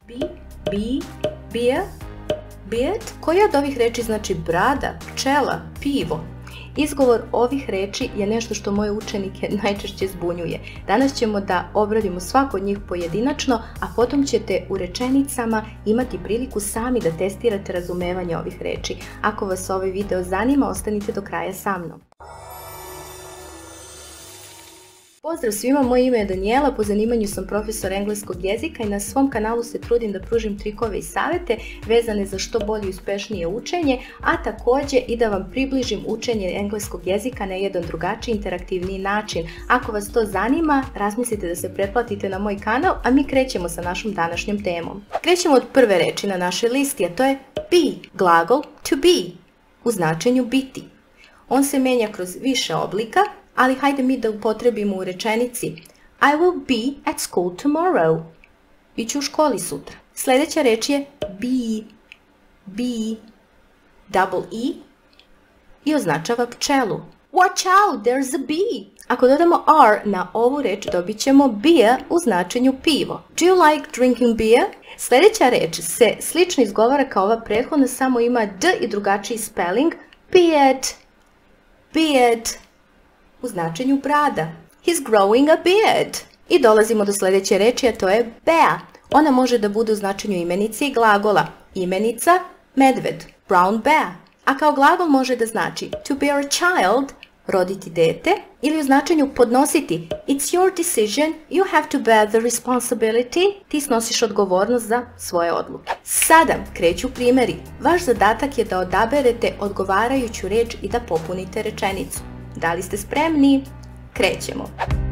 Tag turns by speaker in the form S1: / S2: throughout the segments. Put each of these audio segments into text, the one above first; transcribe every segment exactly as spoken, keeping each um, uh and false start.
S1: Be, be, beer, beard. Koja od ovih reči znači brada, pčela, pivo? Izgovor ovih reči je nešto što moje učenike najčešće zbunjuje. Danas ćemo da obradimo svako od njih pojedinačno, a potom ćete u rečenicama imati priliku sami da testirate razumevanje ovih reči. Ako vas ovaj video zanima, ostanite do kraja sa mnom. Pozdrav svima, moje ime je Danijela, po zanimanju sam profesor engleskog jezika i na svom kanalu se trudim da pružim trikove i savete vezane za što bolje i uspešnije učenje, a takođe i da vam približim učenje engleskog jezika na jedan drugačiji, interaktivniji način. Ako vas to zanima, razmislite da se pretplatite na moj kanal, a mi krećemo sa našom današnjom temom. Krećemo od prve reči na našoj listi, a to je be, glagol to be, u značenju biti. On se menja kroz više oblika, ali hajde mi da upotrebimo u rečenici I will be at school tomorrow. Biću u školi sutra. Sljedeća reč je bee, bee, double e i označava pčelu. Watch out, there's a bee. Ako dodamo r na ovu reč, dobit ćemo beer u značenju pivo. Do you like drinking beer? Sljedeća reč se slično izgovara kao ova prethodna, samo ima d i drugačiji spelling. Beard, beard, u značenju brada. He's growing a beard. I dolazimo do sljedeće reči, a to je bear. Ona može da bude u značenju imenice i glagola. Imenica, medved, brown bear. A kao glagol može da znači to bear a child, roditi dete, ili u značenju podnositi. It's your decision, you have to bear the responsibility. Ti snosiš odgovornost za svoje odluke. Sada kreću primjeri. Vaš zadatak je da odaberete odgovarajuću reč i da popunite rečenicu. Da li ste spremni? Krećemo!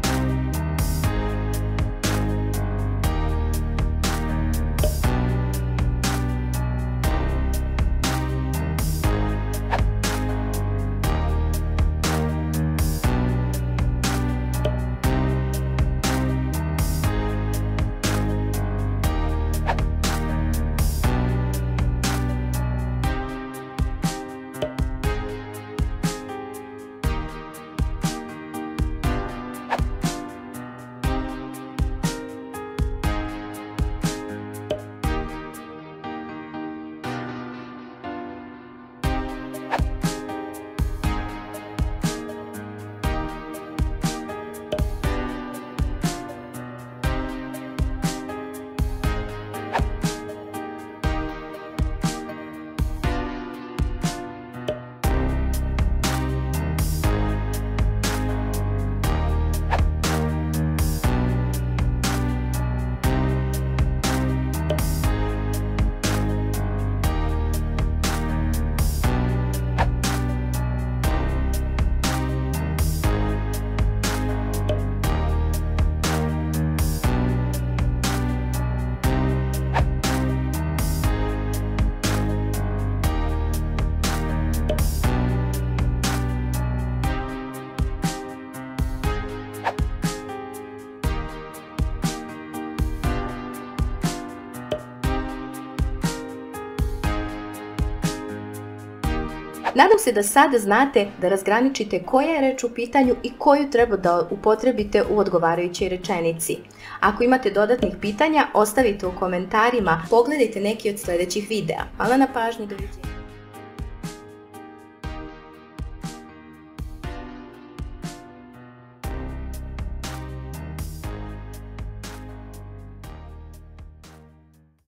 S1: Nadam se da sada znate da razgraničite koja je reč u pitanju i koju treba da upotrebite u odgovarajućoj rečenici. Ako imate dodatnih pitanja, ostavite u komentarima, pogledajte neki od sljedećih videa. Hvala na pažnji, doviđenja.